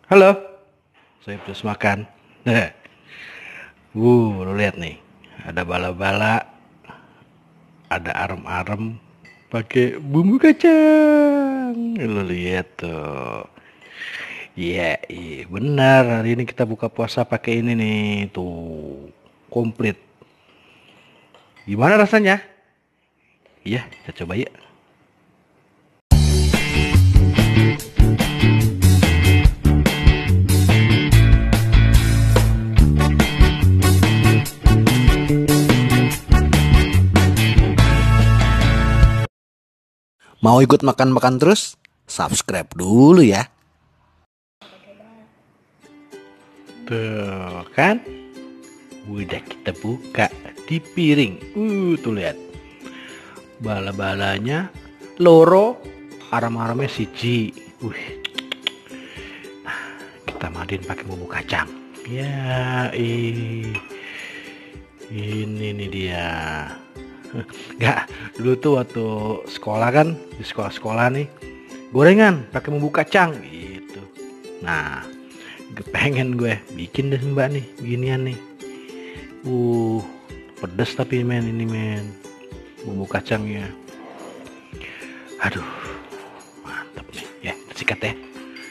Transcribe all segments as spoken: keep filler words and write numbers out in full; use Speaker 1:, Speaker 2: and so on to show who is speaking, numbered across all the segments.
Speaker 1: Halo, saya terus makan. Nah, uh, lu lihat nih, ada bala-bala, ada arem-arem, pakai bumbu kacang. Lu lihat tuh. Iya, iya, benar. Hari ini kita buka puasa pakai ini nih, tuh, komplit. Gimana rasanya? Iya, kita coba ya. Mau ikut makan-makan terus? Subscribe dulu ya. Tuh kan, udah kita buka di piring. Uh, tuh lihat. Bala-balanya loro, aram-aramnya siji. Wih. Nah, kita madin pakai bumbu kacang. Ya, ih. Ini nih dia. Enggak, dulu tuh waktu sekolah kan, di sekolah-sekolah nih, gorengan pakai bumbu kacang gitu. Nah, pengen gue bikin deh mbak nih, beginian nih. Uh, pedes tapi men ini men, bumbu kacangnya. Aduh, mantep nih. Ya, kita sikat ya.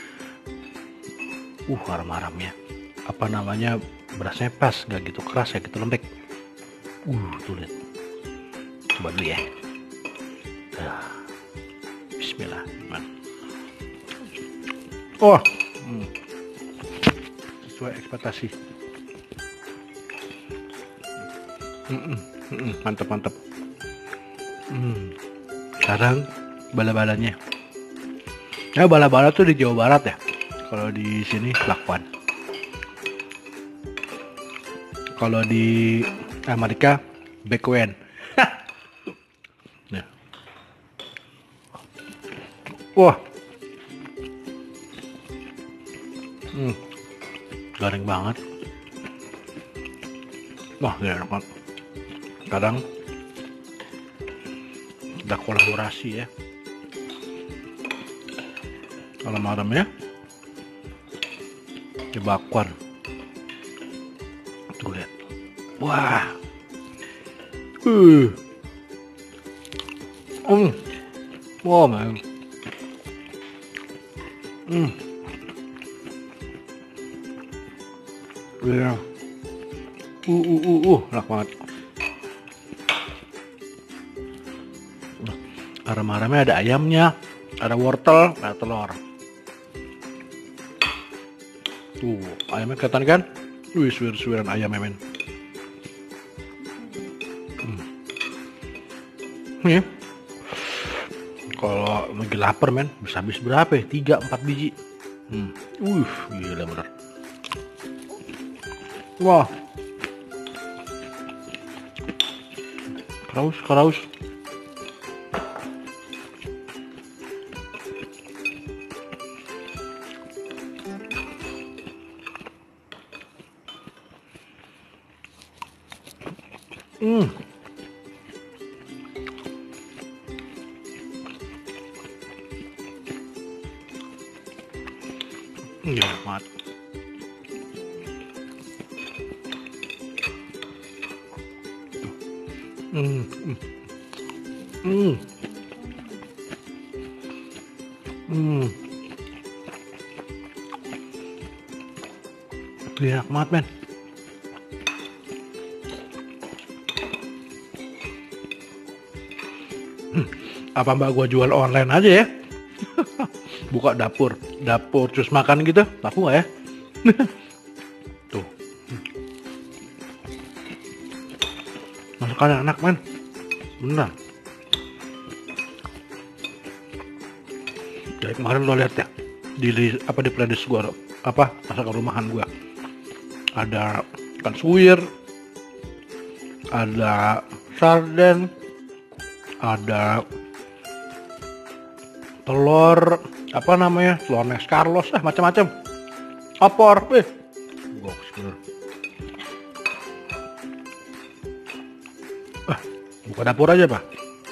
Speaker 1: Uh, aram-aramnya. Apa namanya, berasnya pas, gak gitu keras ya, gitu lembek. Uh, tuh lihat. Coba dulu ya. Uh, Bismillah. Oh, hmm. Sesuai ekspektasi. Mm -mm, mm -mm, mantap mantap. Hmm. Sekarang bala-balanya. Ya bala-bala tuh di Jawa Barat ya. Kalau di sini lakwan. Kalau di Amerika bekuen. Nah. Wah. Hmm. Garing banget. Wah, enak banget. Kadang kita kolaborasi ya. Kalau malam ya, di bakwan. Tuh lihat. Wah. Uh. Hmm. Wow, man. Hmm. Iya. Uh, uh, uh, uh, enak banget. Aroma-aromanya ada ayamnya, ada wortel, ada telur. Tuh, ayamnya kelihatan kan? Wih, suwir-suwiran ayamnya men. Hmm. Nih, kalau lagi lapar men, bisa habis berapa ya? tiga empat biji. Hmm. Uh, gila bener. Wah. Keraus, keraus. Hmm. Iya, banget. Hmm. Hmm. Hmm. Enak banget men. Hmm. Apa mbak gua jual online aja ya? Buka dapur, dapur terus makan gitu, laku nggak ya? Tuh, masakan enak men, bener. Dari kemarin lo lihat ya, di apa di playlist gua apa masakan rumahan gua, ada ikan suwir, ada sarden, ada telur apa namanya, telur Nes Carlos, eh macam-macam, opor, eh, goks bener. Ah, buka dapur aja pak.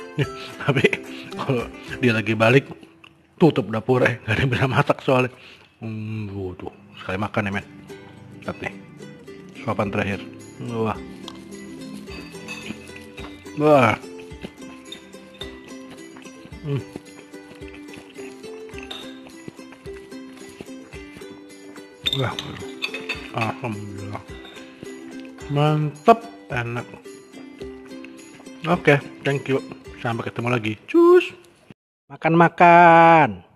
Speaker 1: Tapi kalau dia lagi balik tutup dapur, eh nggak ada yang bisa masak soalnya. Hmm, waduh, sekali makan ya men. Lihat nih, suapan terakhir. Wah, wah, hmm. Wah, alhamdulillah, mantap, enak. Oke, okay, thank you. Sampai ketemu lagi. Cus. Makan-makan.